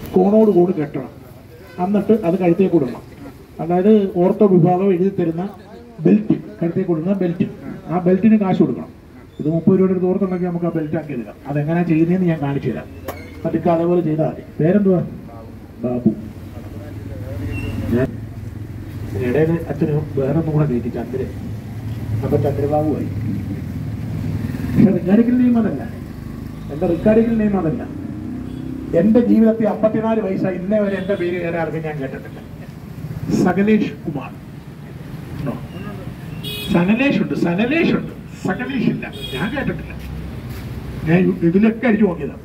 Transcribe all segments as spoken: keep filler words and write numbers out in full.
കോണോട് കൂടി കെട്ടണം. എന്നിട്ട് അത് കഴുത്തേക്ക് കൊടുക്കണം. അതായത് ഓർത്തോ വിഭാഗം എഴുതി തരുന്ന ബെൽറ്റ്, കഴുത്തേക്ക് കൊടുക്കുന്ന ബെൽറ്റ്, ആ ബെൽറ്റിന് കാശ് കൊടുക്കണം. ഇത് മുപ്പത് രൂപയുടെ ഒരു ഓർത്തുണ്ടെങ്കിൽ നമുക്ക് ആ ബെൽറ്റ് ആക്കി എടുക്കാം. അതെങ്ങനെയാണ് ചെയ്യുന്നതെന്ന് ഞാൻ കാണിച്ചു തരാം. അതൊക്കെ അതേപോലെ ചെയ്താൽ മതി. പേരെന്തുവാ? ബാബു. ഇടയിൽ അച്ഛന് വേറെ ഒന്നും കൂടെ കയറ്റി, ചന്ദ്രൻ. അപ്പൊ ചന്ദ്രബാബുവായി. പക്ഷെ റിക്കാർഡിക്കൽ നെയിം അതല്ല, എന്റെ റിക്കാർഡിക്കൽ നെയിം അതല്ല. എന്റെ ജീവിതത്തിൽ അമ്പത്തിനാല് വയസ്സായി ഇന്നേ വരെ എന്റെ പേര് വേറെ ആർക്കും ഞാൻ കേട്ടിട്ടില്ല. സകലേഷ് കുമാർ. സനലേഷ് ഉണ്ട്, സനലേഷ് ഉണ്ട്, സകലേഷ് ഇല്ല. ഞാൻ കേട്ടിട്ടില്ല. ഞാൻ ഇതിലൊക്കെ അടിച്ചു നോക്കിയതാണ്.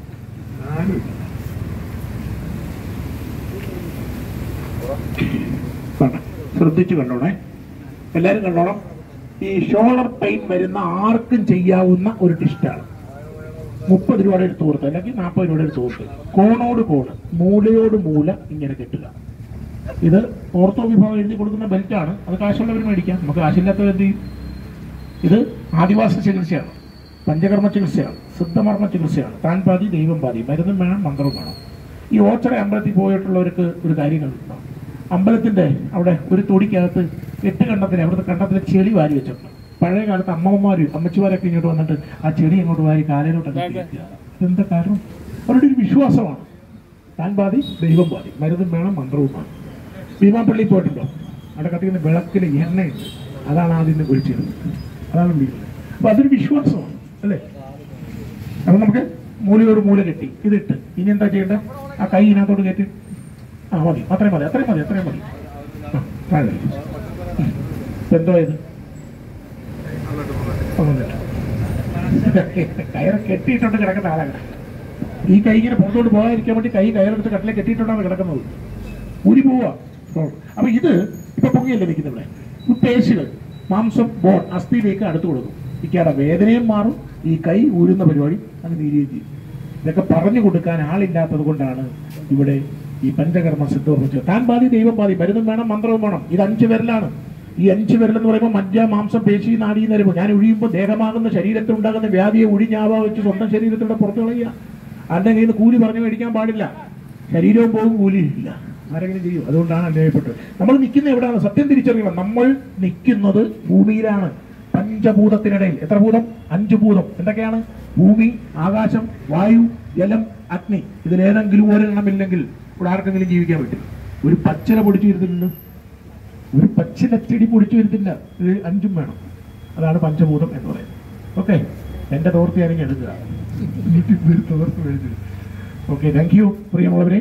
ശ്രദ്ധിച്ചു കണ്ടോണേ, എല്ലാരും കണ്ടോണം. ഈ ഷോൾഡർ പെയിൻ വരുന്ന ആർക്കും ചെയ്യാവുന്ന ഒരു ടിസ്റ്റാണ്. മുപ്പത് രൂപയുടെ ഒരു തോർത്ത് അല്ലെങ്കിൽ നാൽപ്പത് രൂപയുടെ ഒരു തോർത്ത്, കോണോട് കോണ്, മൂലയോട് മൂല ഇങ്ങനെ കെട്ടുക. ഇത് ഓർത്തോ വിഭാഗം എഴുതി കൊടുക്കുന്ന ബെൽറ്റാണ്. അത് കാശുള്ളവർ മേടിക്കാം, നമുക്ക് കാശില്ലാത്തവർ എന്ത് ചെയ്യും? ഇത് ആദിവാസി ചികിത്സയാണ്, പഞ്ചകർമ്മ ചികിത്സയാണ്, സിദ്ധമർമ്മ ചികിത്സയാണ്. താൻ പാതി ദൈവം പാതി, മരുന്നും വേണം മന്ത്രവും വേണം. ഈ ഓച്ചറ അമ്പലത്തിൽ പോയിട്ടുള്ളവർക്ക് ഒരു കാര്യം കണ്ടിട്ടുണ്ടോ? അമ്പലത്തിന്റെ അവിടെ ഒരു തൊടിക്കകത്ത് എട്ട് കണ്ടത്തിന് അവിടുത്തെ കണ്ടത്തിൽ ചെളി വാരി വെച്ചിട്ടുണ്ട്. പഴയ കാലത്ത് അമ്മമാരും അമ്മച്ചിമാരൊക്കെ ഇങ്ങോട്ട് വന്നിട്ട് ആ ചെടി അങ്ങോട്ട് വാരി കാലയിലോട്ടൊക്കെ. ഇതെന്താ കാരണം? അവരുടെ ഒരു വിശ്വാസമാണ്. താൻ പാതി ദൈവം പാതി, മരുന്നും വേണം മന്ത്രവും വേണം. ഭീമാപ്പള്ളി പോയിട്ടുണ്ടോ? അവിടെ കത്തിക്കുന്ന വിളക്കിന് എണ്ണയുണ്ട്, അതാണ് ആദ്യം കുഴിച്ചിരുന്നത്, അതാണ് വീട്ടിൽ. അപ്പൊ അതൊരു വിശ്വാസമാണ് അല്ലേ? അപ്പൊ നമുക്ക് മൂലയോട് മൂല കെട്ടി ഇതിട്ട് ഇനി എന്താ ചെയ്യേണ്ടത്? ആ കൈ ഇതിനകത്തോട് കയറ്റി, ആ മതി, അത്രയും മതി, അത്രയും മതി, അത്രയും മതി. എന്തോ ഇത് കയറ് കെട്ടിയിട്ടുണ്ട് കിടക്കുന്ന ആളാണ്. ഈ കൈ ഇങ്ങനെ പുറത്തോട്ട് പോകാതിരിക്കാൻ വേണ്ടി കൈ കയറെടുത്ത് കട്ടിലെ കെട്ടിയിട്ടുണ്ടാണ് കിടക്കുന്നത്. ഊരി പോവുക. അപ്പൊ ഇത് ഇപ്പൊ പൊങ്ങിയല്ലേ നിൽക്കുന്നത്. ഇവിടെ പേശികൾ, മാംസം, ബോൺ, അസ്ഥിയിലേക്ക് അടുത്ത് കൊടുക്കും. ഇക്കയുടെ വേദനയും മാറും, ഈ കൈ ഊരുന്ന പരിപാടി അത് തീരുകയും ചെയ്യും. ഇതൊക്കെ പറഞ്ഞു കൊടുക്കാൻ ആളില്ലാത്തത് കൊണ്ടാണ് ഇവിടെ ഈ പഞ്ചകർമ്മ സിദ്ധോർമ്മിച്ചത്. താൻ പാതി ദൈവം പാതി, മരുന്നും വേണം മന്ത്രവും വേണം. ഇത് അഞ്ച് വിരലാണ്. ഈ അഞ്ച് വിരലെന്ന് പറയുമ്പോൾ മജ്ജ, മാംസം, പേശി, നാഡീ നരമ്പ്. ഞാൻ ഒഴിയുമ്പോൾ ദേഹമാകുന്ന ശരീരത്തിൽ ഉണ്ടാകുന്ന വ്യാധിയെ ഒഴിഞ്ഞാവ വെച്ച് സ്വന്തം ശരീരത്തിലൂടെ പുറത്തു കളയുക. അതിന്റെ കയ്യിൽ നിന്ന് കൂലി പറഞ്ഞു മേടിക്കാൻ പാടില്ല. ശരീരവും പോകും, കൂലിയില്ല. ആരെങ്കിലും ചെയ്യും. അതുകൊണ്ടാണ് അന്യായപ്പെട്ടത്. നമ്മൾ നിൽക്കുന്ന എവിടെയാണ്? സത്യം തിരിച്ചറിയണം. നമ്മൾ നിൽക്കുന്നത് ഭൂമിയിലാണ്, പഞ്ചഭൂതത്തിനിടയിൽ. എത്ര ഭൂതം? അഞ്ച് ഭൂതം. എന്തൊക്കെയാണ്? ഭൂമി, ആകാശം, വായു, ജലം, അഗ്നി. ഇതിലേതെങ്കിലും ഒരെണ്ണമില്ലെങ്കിൽ ഇവിടെ ആർക്കെങ്കിലും ജീവിക്കാൻ പറ്റില്ല. ഒരു പച്ചില പൊടിച്ചു വരുത്തില്ല, ഒരു പച്ചില ചെടി പൊടിച്ചു വരുത്തില്ല. ഇത് അഞ്ചും വേണം. അതാണ് പഞ്ചഭൂതം എന്ന് പറയുന്നത്. ഓക്കെ, എന്റെ തോർത്തിയാണെങ്കിൽ എടുക്കുക. ഓക്കെ, താങ്ക് യു പ്രിയമുള്ളവരെ.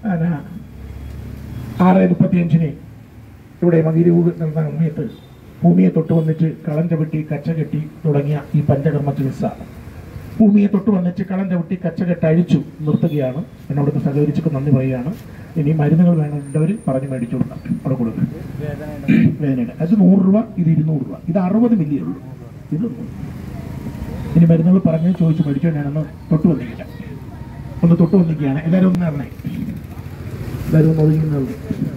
ആറ് മുപ്പത്തി അഞ്ചിന് ഇവിടെ മതിരൂർ നടന്ന സമയത്ത് ഭൂമിയെ തൊട്ട് വന്നിച്ച് കളം ചവിട്ടി കച്ച കെട്ടി തുടങ്ങിയ ഈ പഞ്ചകർമ്മ ചികിത്സ ഭൂമിയെ തൊട്ട് വന്നിച്ച് കളം ചവിട്ടി കച്ചകെട്ട് അഴിച്ചു നിർത്തുകയാണ്. എന്നോടൊക്കെ സഹകരിച്ചൊക്കെ നന്ദി പറയുകയാണ്. ഇനി മരുന്നുകൾ വേണ്ടവർ പറഞ്ഞു മേടിച്ചു കൊടുക്കാം. അവിടെ കൊടുക്കുക. വേദനയുടെ അത് നൂറ് രൂപ, ഇത് ഇരുന്നൂറ് രൂപ, ഇത് അറുപത് മില്ലിയേ ഉള്ളൂ. ഇത് ഇനി മരുന്നുകൾ പറഞ്ഞ് ചോദിച്ചു മേടിച്ചോ. ഞാനൊന്ന് തൊട്ട് വന്നിക്കില്ല, ഒന്ന് തൊട്ട് വന്നിക്കുകയാണ്. എല്ലാവരും ഒന്ന് ഇറങ്ങേ, എല്ലാവരും ഒന്ന് ഒതുങ്ങുന്നുള്ളൂ.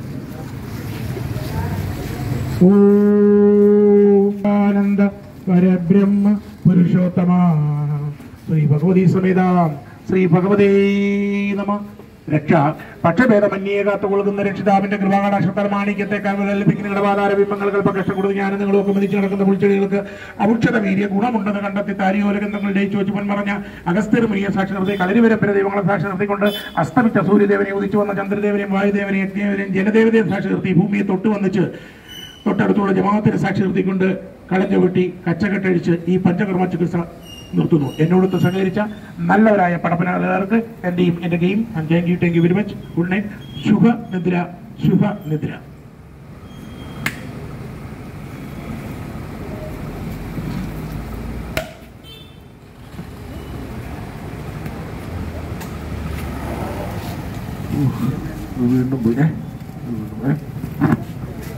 ഓം പരബ്രഹ്മ പുരുഷോത്തമ ശ്രീ ഭഗവതി സമേത ശ്രീ ഭഗവതേ നമ. രക്ഷ പക്ഷഭേദമന്യേ കാത്തുകൊള്ളുന്ന രക്ഷിതാവിന്റെ കൃപാകടാക്ഷത്താൽ മാണിക്യത്തെക്കാൾ ലഭിക്കുന്ന ഇടവാധാര ബിംബങ്ങൾ കൽപ്പകഷ്ടം കൊടുത്ത് ഞാനും നിങ്ങളൊക്കെ മതിച്ചു നടക്കുന്ന പുൽച്ചെടികൾക്ക് ഔഷധ വീര്യ ഗുണമുണ്ടെന്ന് കണ്ടെത്തി താരിയോലഗന്ധങ്ങൾ ഡയിച്ചു വെച്ച് പൊന്മറഞ്ഞ അഗസ്ത്യർ പ്രിയ സാക്ഷി നിർത്തി കളരിവരപ്പര ദൈവങ്ങളെ സാക്ഷി നിർത്തിക്കൊണ്ട് അസ്തമിച്ച സൂര്യദേവനെ ഉദിച്ചു വന്ന ചന്ദ്രദേവനെയും വായുദേവനെയും അഗ്നിദേവനെയും ജലദേവതയും സാക്ഷി നിർത്തി ഭൂമിയെ തൊട്ട് വന്നിച്ച് തൊട്ടടുത്തുള്ള ജമാഅത്തിനെ സാക്ഷി നിർത്തിക്കൊണ്ട് കളഞ്ഞ വെട്ടി കച്ചകെട്ടഴിച്ച് ഈ പഞ്ചകർമ്മ ചികിത്സ നിർത്തുന്നു. എന്നോടൊത്ത് സഹകരിച്ച നല്ലവരായ പടപ്പനാളുകാർക്ക് എന്റെയും എന്റെ game thank you thank you very much. Good night. ശുഭ നിദ്ര, ശുഭ നിദ്ര. വീണ്ടും പോയി.